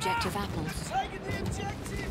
objective apples. Taking the objective!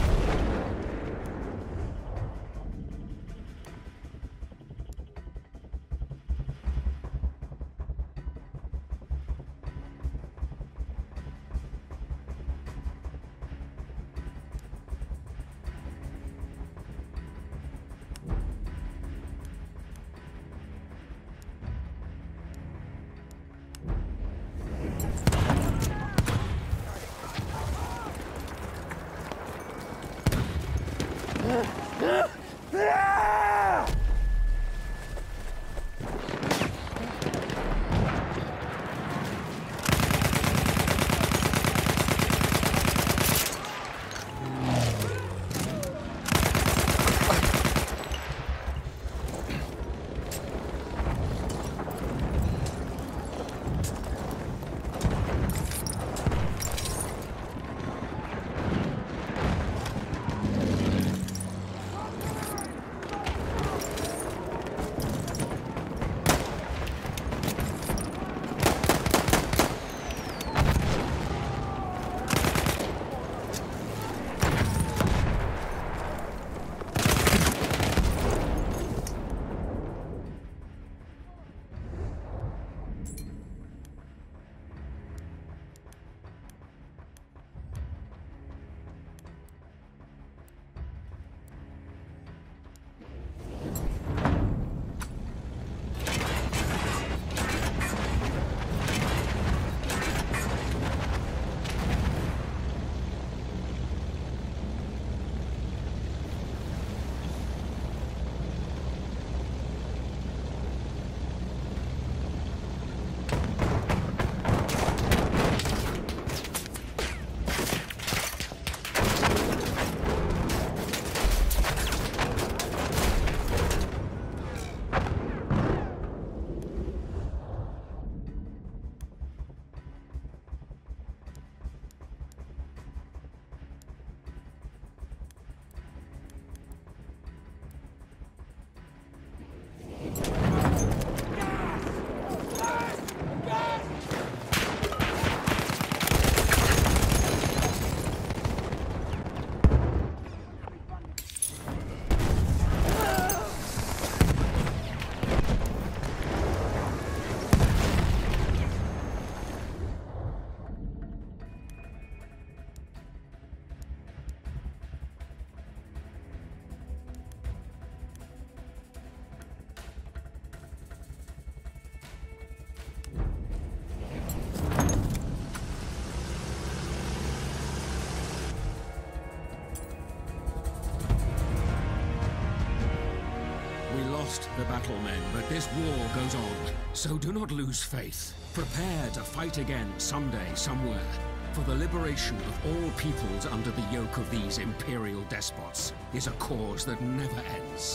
The battle, men, but this war goes on, so do not lose faith. Prepare to fight again someday, somewhere, for the liberation of all peoples under the yoke of these imperial despots is a cause that never ends.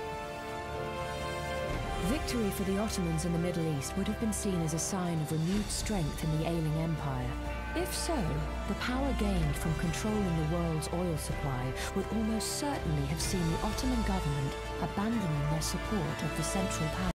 Victory for the Ottomans in the Middle East would have been seen as a sign of renewed strength in the ailing empire. If so, the power gained from controlling the world's oil supply would almost certainly have seen the Ottoman government abandoning their support of the Central Powers.